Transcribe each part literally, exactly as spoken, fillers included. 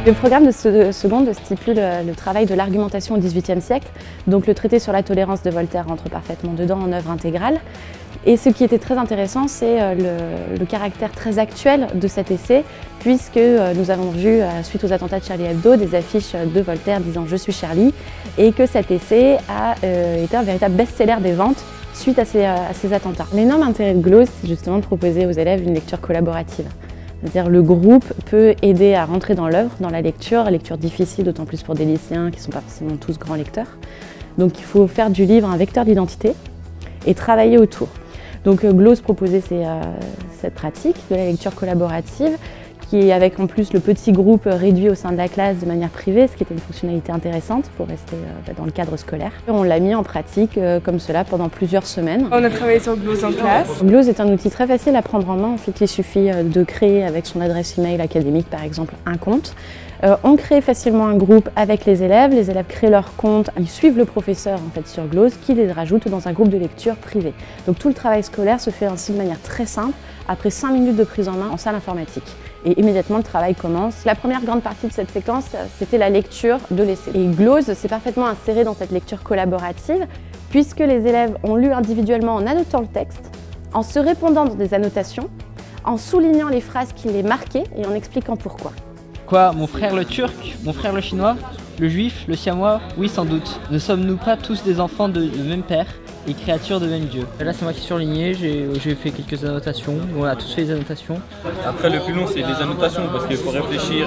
Le programme de ce, seconde stipule le travail de l'argumentation au dix-huitième siècle, donc le traité sur la tolérance de Voltaire rentre parfaitement dedans en œuvre intégrale. Et ce qui était très intéressant, c'est le, le caractère très actuel de cet essai, puisque nous avons vu, suite aux attentats de Charlie Hebdo, des affiches de Voltaire disant « Je suis Charlie » et que cet essai a euh, été un véritable best-seller des ventes suite à ces, à ces attentats. L'énorme intérêt de Glose, c'est justement de proposer aux élèves une lecture collaborative. C'est-à-dire le groupe peut aider à rentrer dans l'œuvre, dans la lecture, lecture difficile, d'autant plus pour des lycéens qui ne sont pas forcément tous grands lecteurs. Donc il faut faire du livre un vecteur d'identité et travailler autour. Donc Glose proposait ces, euh, cette pratique de la lecture collaborative, qui est avec en plus le petit groupe réduit au sein de la classe de manière privée, ce qui était une fonctionnalité intéressante pour rester euh, dans le cadre scolaire. On l'a mis en pratique euh, comme cela pendant plusieurs semaines. On a travaillé sur Glose en classe. Glose est un outil très facile à prendre en main. En fait, il suffit de créer avec son adresse email académique par exemple un compte. Euh, on crée facilement un groupe avec les élèves, les élèves créent leur compte, ils suivent le professeur en fait, sur Glose qui les rajoute dans un groupe de lecture privé. Donc tout le travail scolaire se fait ainsi de manière très simple, après cinq minutes de prise en main en salle informatique. Et immédiatement le travail commence. La première grande partie de cette séquence, c'était la lecture de l'essai. Et Glose s'est parfaitement inséré dans cette lecture collaborative, puisque les élèves ont lu individuellement en annotant le texte, en se répondant dans des annotations, en soulignant les phrases qui les marquaient et en expliquant pourquoi. Quoi, mon frère le turc, mon frère le chinois, le juif, le siamois? Oui, sans doute. Ne sommes-nous pas tous des enfants de, de même père et créatures de même Dieu? Là, c'est moi qui ai surligné, j'ai fait quelques annotations. On a tous fait des annotations. Après, le plus long, c'est les annotations parce qu'il faut réfléchir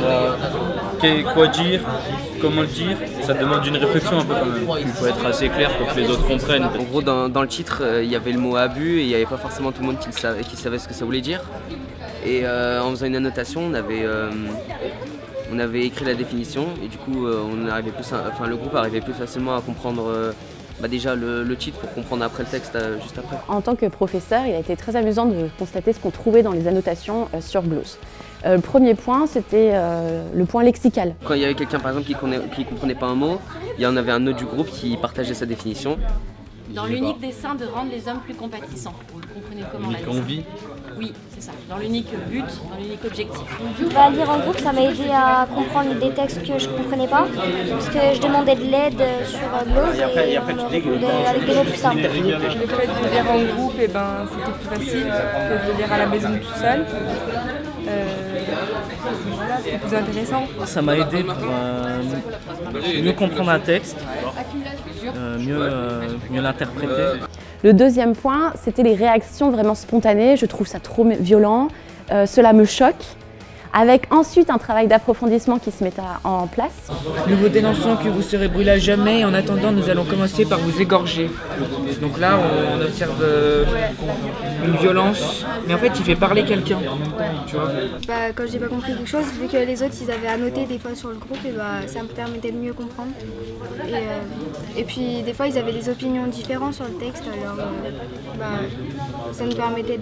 à quoi dire, comment le dire. Ça demande une réflexion un peu quand même. Il faut être assez clair pour que les autres comprennent. En gros, dans, dans le titre, il y avait le mot abus et il n'y avait pas forcément tout le monde qui, le savait, qui savait ce que ça voulait dire. Et euh, en faisant une annotation, on avait, euh, on avait écrit la définition et du coup, euh, on arrivait plus, enfin, le groupe arrivait plus facilement à comprendre euh, bah déjà le, le titre pour comprendre après le texte euh, juste après. En tant que professeur, il a été très amusant de constater ce qu'on trouvait dans les annotations euh, sur Glose. Euh, le premier point, c'était euh, le point lexical. Quand il y avait quelqu'un par exemple qui ne comprenait pas un mot, il y en avait un autre du groupe qui partageait sa définition. Dans l'unique dessein de rendre les hommes plus compatissants. Vous comprenez comment la dessein? Envie. Oui, c'est ça. Dans l'unique but, dans l'unique objectif. Bah, lire en groupe, ça m'a aidé à comprendre des textes que je ne comprenais pas, parce que je demandais de l'aide sur Glose et, et on me répondait avec des mots plus simples. Le fait de lire en groupe, eh ben, c'était plus facile que de lire à la maison tout seul. Euh, voilà, c'était plus intéressant. Ça m'a aidé pour euh, mieux comprendre un texte, euh, mieux, euh, mieux l'interpréter. Le deuxième point, c'était les réactions vraiment spontanées. Je trouve ça trop violent, euh, cela me choque. Avec ensuite un travail d'approfondissement qui se met en place. Nous vous dénonçons que vous serez brûlés à jamais. En attendant, nous allons commencer par vous égorger. Donc là, on observe euh, une violence, mais en fait, il fait parler quelqu'un. Tu vois. Bah, quand j'ai pas compris quelque chose, vu que les autres, ils avaient annoté des fois sur le groupe, et bah, ça me permettait de mieux comprendre. Et, euh, et puis, des fois, ils avaient des opinions différentes sur le texte, alors euh, bah, ça nous permettait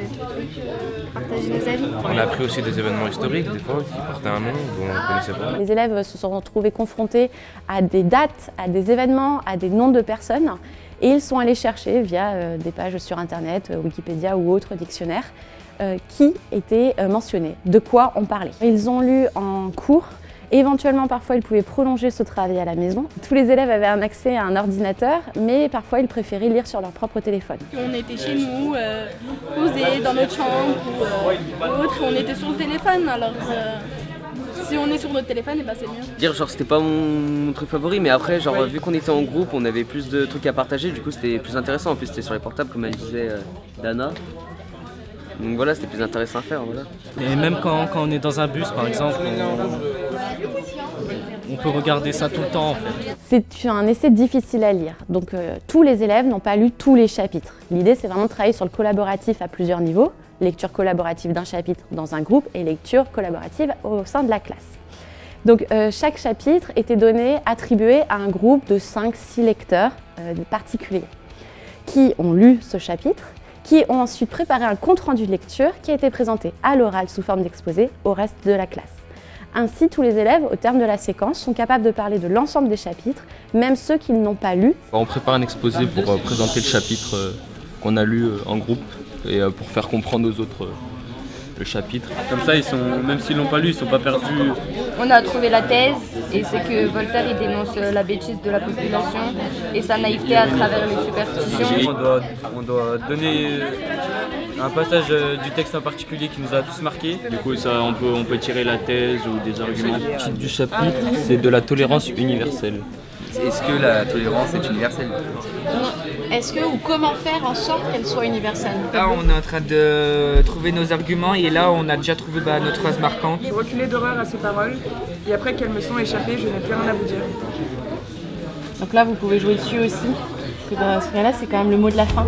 de partager nos avis. On a appris aussi des événements historiques. Des fois, qui portaient un nom dont on ne connaissait pas. Les élèves se sont retrouvés confrontés à des dates, à des événements, à des noms de personnes et ils sont allés chercher via euh, des pages sur internet, euh, Wikipédia ou autres dictionnaires, euh, qui étaient euh, mentionnés, de quoi on parlait. Ils ont lu en cours. Éventuellement, parfois, ils pouvaient prolonger ce travail à la maison. Tous les élèves avaient un accès à un ordinateur, mais parfois, ils préféraient lire sur leur propre téléphone. On était chez nous, euh, posés dans notre chambre ou euh, autre, on était sur le téléphone. Alors, euh, si on est sur notre téléphone, et ben c'est mieux. Dire genre c'était pas mon, mon truc favori, mais après, genre vu qu'on était en groupe, on avait plus de trucs à partager. Du coup, c'était plus intéressant. En plus, c'était sur les portables, comme elle disait euh, Dana. Donc voilà, c'était plus intéressant à faire. Voilà. Et même quand, quand on est dans un bus, par exemple, on, on peut regarder ça tout le temps en fait. C'est un essai difficile à lire, donc euh, tous les élèves n'ont pas lu tous les chapitres. L'idée, c'est vraiment de travailler sur le collaboratif à plusieurs niveaux, lecture collaborative d'un chapitre dans un groupe et lecture collaborative au sein de la classe. Donc euh, chaque chapitre était donné, attribué à un groupe de cinq six lecteurs euh, particuliers qui ont lu ce chapitre, qui ont ensuite préparé un compte-rendu de lecture qui a été présenté à l'oral sous forme d'exposé au reste de la classe. Ainsi, tous les élèves, au terme de la séquence, sont capables de parler de l'ensemble des chapitres, même ceux qu'ils n'ont pas lus. On prépare un exposé pour euh, présenter le chapitre euh, qu'on a lu euh, en groupe et euh, pour faire comprendre aux autres euh, le chapitre. Comme ça, ils sont, même s'ils l'ont pas lu, ils sont pas perdus. On a trouvé la thèse et c'est que Voltaire il dénonce la bêtise de la population et sa naïveté à travers les superstitions. On doit, on doit donner un passage du texte en particulier qui nous a tous marqué. Du coup, ça, on peut, on peut tirer la thèse ou des arguments. Le titre du chapitre, c'est de la tolérance universelle. Est-ce que la tolérance est universelle? Est-ce que ou comment faire en sorte qu'elle soit universelle? Là, on est en train de trouver nos arguments et là, on a déjà trouvé bah, notre phrase marquante. J'ai reculé d'horreur à ces paroles et après qu'elles me sont échappées, je n'ai plus rien à vous dire. Donc là, vous pouvez jouer dessus aussi, parce que dans ce cas-là, c'est quand même le mot de la fin.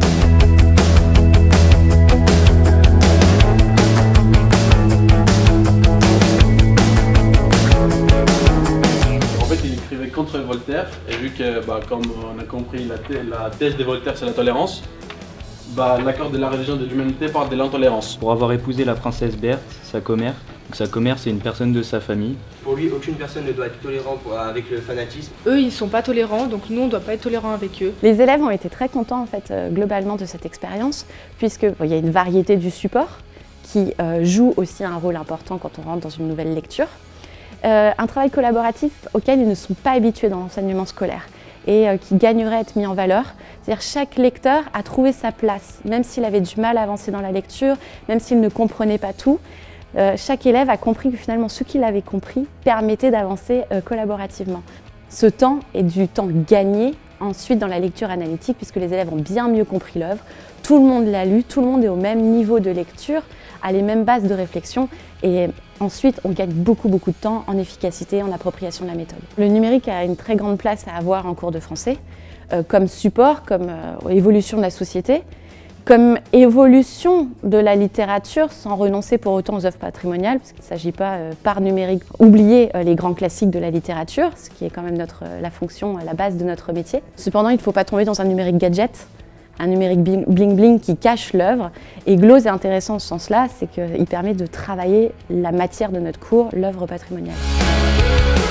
Contre Voltaire, et vu que, bah, comme on a compris, la, thèse, la thèse de Voltaire c'est la tolérance, bah, l'accord de la religion de l'humanité parle de l'intolérance. Pour avoir épousé la princesse Berthe, sa commère, donc sa commère c'est une personne de sa famille. Pour lui, aucune personne ne doit être tolérante avec le fanatisme. Eux, ils sont pas tolérants, donc nous, on doit pas être tolérants avec eux. Les élèves ont été très contents en fait, euh, globalement de cette expérience, puisque bon, y a une variété du support qui euh, joue aussi un rôle important quand on rentre dans une nouvelle lecture. Euh, un travail collaboratif auquel ils ne sont pas habitués dans l'enseignement scolaire et euh, qui gagnerait à être mis en valeur. C'est-à-dire chaque lecteur a trouvé sa place, même s'il avait du mal à avancer dans la lecture, même s'il ne comprenait pas tout. Euh, chaque élève a compris que finalement ce qu'il avait compris permettait d'avancer euh, collaborativement. Ce temps est du temps gagné ensuite dans la lecture analytique puisque les élèves ont bien mieux compris l'œuvre, tout le monde l'a lu, tout le monde est au même niveau de lecture, a les mêmes bases de réflexion et ensuite on gagne beaucoup beaucoup de temps en efficacité, en appropriation de la méthode. Le numérique a une très grande place à avoir en cours de français, euh, comme support, comme euh, évolution de la société, comme évolution de la littérature sans renoncer pour autant aux œuvres patrimoniales, parce qu'il ne s'agit pas euh, par numérique oublier euh, les grands classiques de la littérature, ce qui est quand même notre, euh, la fonction, la base de notre métier. Cependant, il ne faut pas tomber dans un numérique gadget, un numérique bling-bling qui cache l'œuvre. Et Glose est intéressant en ce sens-là, c'est qu'il permet de travailler la matière de notre cours, l'œuvre patrimoniale.